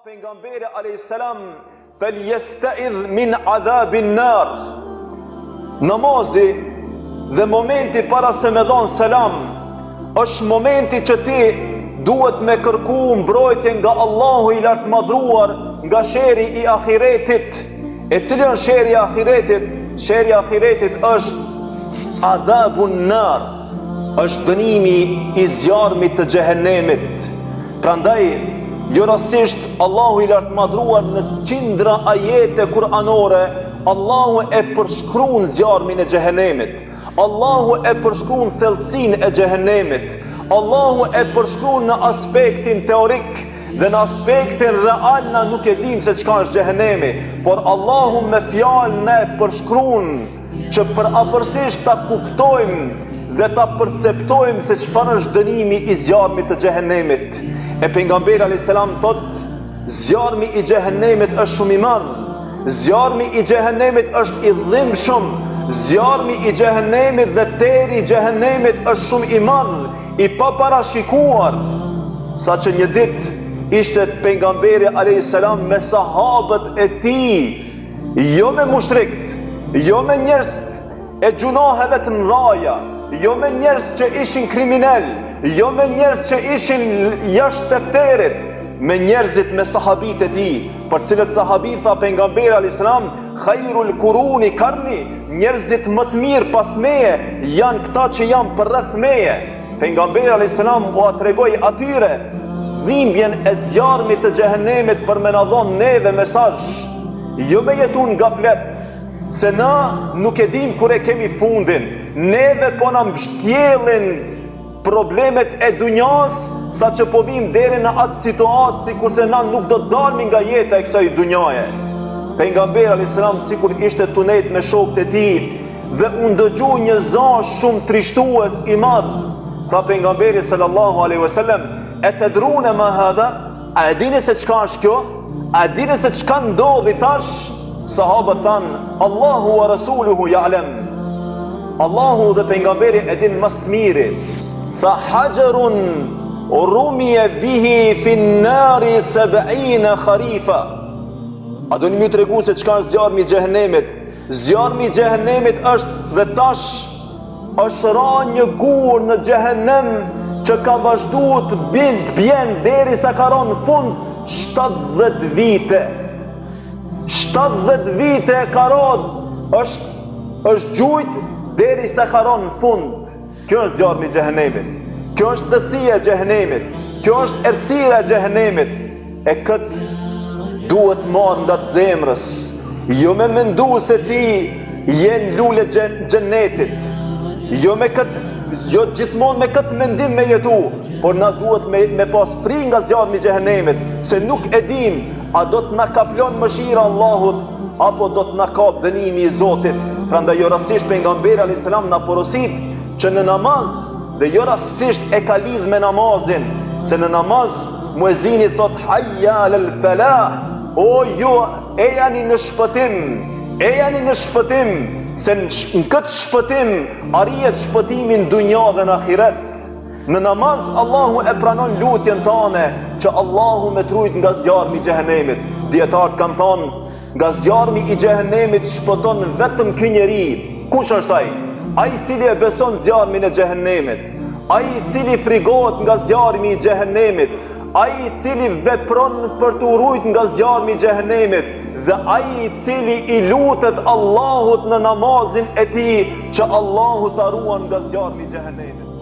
pejgamberi alayhis salam falyasta'idh min adhabin nar. Namazi dhe momenti para se me dhon selam është momenti që ti duhet me kërku mbrojtje nga Allahu i lartë madhruar nga sheri i ahiretit. E cili është sheri i ahiretit? Sheri i ahiretit është adhabun nar, është dënimi i zjarmit të xhehenemit. Prandaj jo rastisht Allahu i lartë madhruar në qindra ajete kuranore, Allahu e përshkruan zjarmin e xhehenemit. Allahu e përshkruan thellësinë e xhehenemit. Allahu e përshkruan në aspektin teorik dhe në aspektin real na nuk e dim se çka është xhehenemi, por Allahu me fjalë ne përshkruan që përafërsisht ta kuptojmë dhe ta perceptojmë se çfarë është dënimi i zjarmit të xhehenemit. E pejgamberi alayhis salam thot, zjarmi i xhehenemit është shumë i madh. Zjarmi i xhehenemit është i dhimbshëm. Zjarmi i xhehenemit dhe teri i xhehenemit është shumë i madh, i paparashikuar. Sa që një ditë ishte pejgamberi alayhis salam me sahabët e tij, jo me mushrikt, jo me njerëz e gjunaheve të mëdha, jo me njerëz që ishin kriminal, jo me njerëz që ishin jashtë tefterit, me njerëzit, me sahabit e tij, për cilët sahabit tha pejgamberi alayhis salam, khairul kuruni karni, njerëzit më të mirë pas meje janë këta që janë përreth meje. Pejgamberi alayhis salam u tregoi atyre dhimbjen e zjarmit të xhehenemit për me na dhënë neve mesazh, jo me jetu në gaflet, se na nuk e dim kur e kemi fundin. Neve po na mbështjellin problemet e dunjas, sa që po vim deri në atë situatë si kurse na nuk do të dalmi nga jeta e kësaj dunjaje. Pejgamberi alayhis salam sikur ishte tunet me shokët e tij dhe u ndëgjoi një zaz shumë trishtues i madh. Tha pejgamberi sallallahu alaihi wasallam, "Atadruna ma hadha?" A e dini se çka është kjo? A e dini se çka ndodhi tash? Sahabët thanë, "Allahu wa rasuluhu ya'lam." Allahu dhe pejgamberi e din më së miri. Tha, "Hajarun rumiya bihi fi an-nari 70 kharifa." A do një më tregu se çka është zjarmi i xhehenemit? Zjarmi i xhehenemit është dhe tash është ra një gur në xhehenem që ka vazhduar të bjen derisa ka rënë në fund 70 vite. 70 vite ka rënë, është gjujt derisa ka rënë në fund. Kjo është zjarmi i xhehenemit. Kjo është tësia e xhehenemit. Kjo është errësira e xhehenemit. E këtë duhet marrë nga të zemrës, jo me mendu se ti jenë lule xhenetit, jo gjithmonë me këtë mendim me jetu, por na duhet me pas frikë nga zjarmi i xhehenemit, se nuk e dim a do të na kaplon mëshira Allahut apo do të na kap dënimi i Zotit. Prandaj jo rastisht pejgamberi alayhis salam na porosit që në namaz, dhe jo rastisht e ka lidh me namazin, se në namaz muezini thot hayya alal falah, o ju e jani në shpëtim, e jani në shpëtim, se në këtë shpëtim arrijet shpëtimin dunja dhe në ahiret. Në namaz Allahu e pranon lutjen tane që Allahu me trujt nga zjarmi i xhehenemit. Dietarët kanë thonë, nga zjarmi i xhehenemit shpëton vetëm ky njeri. Kush është ai? Ai i cili e beson zjarmin e xhehenemit, ai i cili frigohet nga zjarmi i xhehenemit, ai i cili vepron për të urujt nga zjarmi i xhehenemit, dhe ai i cili i lutet Allahut në namazin e tij që Allahu ta ruan nga zjarmi i xhehenemit.